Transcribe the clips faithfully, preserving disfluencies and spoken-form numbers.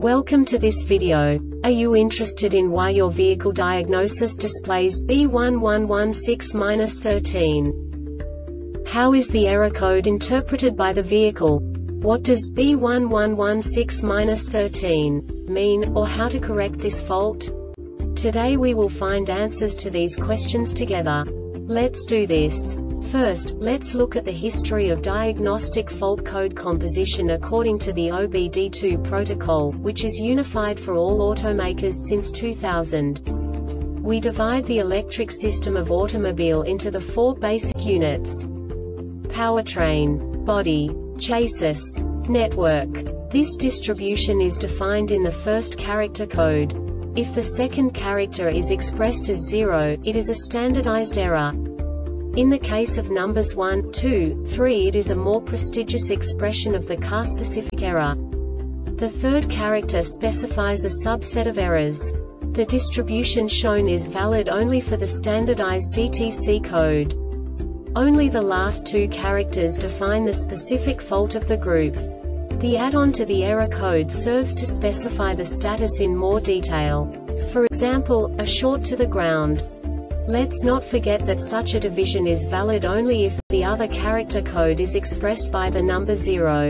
Welcome to this video. Are you interested in why your vehicle diagnosis displays B one one one six dash thirteen? How is the error code interpreted by the vehicle? What does B one one one six dash thirteen mean, or how to correct this fault? Today we will find answers to these questions together. Let's do this. First, let's look at the history of diagnostic fault code composition according to the O B D two protocol, which is unified for all automakers since two thousand. We divide the electric system of automobile into the four basic units: powertrain, body, chassis, network. This distribution is defined in the first character code. If the second character is expressed as zero, it is a standardized error. In the case of numbers one, two, three, it is a more prestigious expression of the car-specific error. The third character specifies a subset of errors. The distribution shown is valid only for the standardized D T C code. Only the last two characters define the specific fault of the group. The add-on to the error code serves to specify the status in more detail. For example, a short to the ground. Let's not forget that such a division is valid only if the other character code is expressed by the number zero.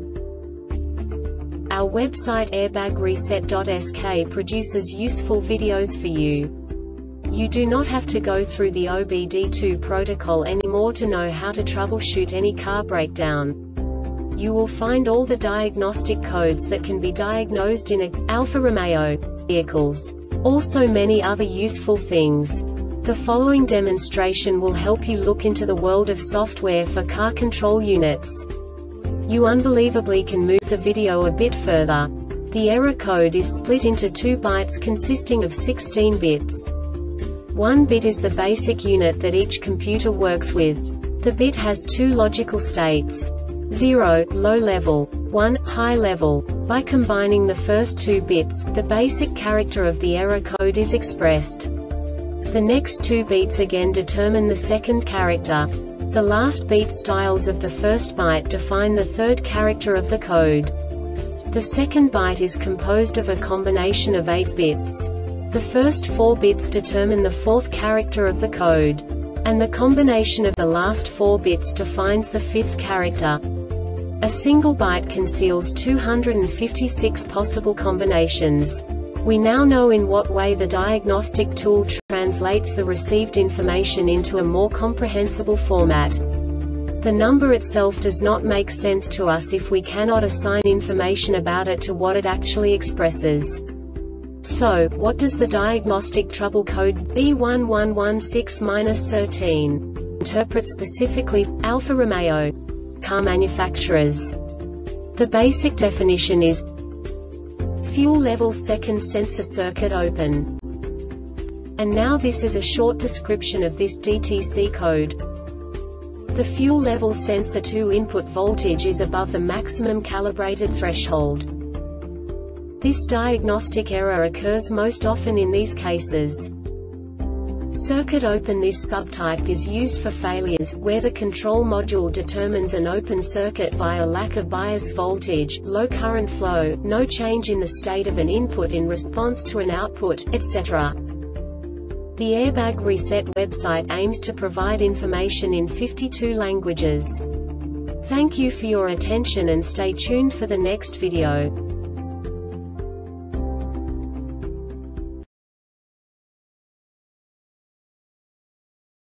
Our website airbag reset dot S K produces useful videos for you. You do not have to go through the O B D two protocol anymore to know how to troubleshoot any car breakdown. You will find all the diagnostic codes that can be diagnosed in a Alfa Romeo vehicles. Also many other useful things. The following demonstration will help you look into the world of software for car control units. You unbelievably can move the video a bit further. The error code is split into two bytes consisting of sixteen bits. One bit is the basic unit that each computer works with. The bit has two logical states: zero, low level, one, high level. By combining the first two bits, the basic character of the error code is expressed. The next two beats again determine the second character. The last beat styles of the first byte define the third character of the code. The second byte is composed of a combination of eight bits. The first four bits determine the fourth character of the code. And the combination of the last four bits defines the fifth character. A single byte conceals two hundred fifty-six possible combinations. We now know in what way the diagnostic tool translates the received information into a more comprehensible format. The number itself does not make sense to us if we cannot assign information about it to what it actually expresses. So, what does the diagnostic trouble code B one one one six dash thirteen interpret specifically for Alfa Romeo car manufacturers? The basic definition is fuel level second sensor circuit open. And now this is a short description of this D T C code. The fuel level sensor two input voltage is above the maximum calibrated threshold. This diagnostic error occurs most often in these cases. Circuit open. This subtype is used for failures, where the control module determines an open circuit via lack of bias voltage, low current flow, no change in the state of an input in response to an output, et cetera. The Airbag Reset website aims to provide information in fifty-two languages. Thank you for your attention and stay tuned for the next video.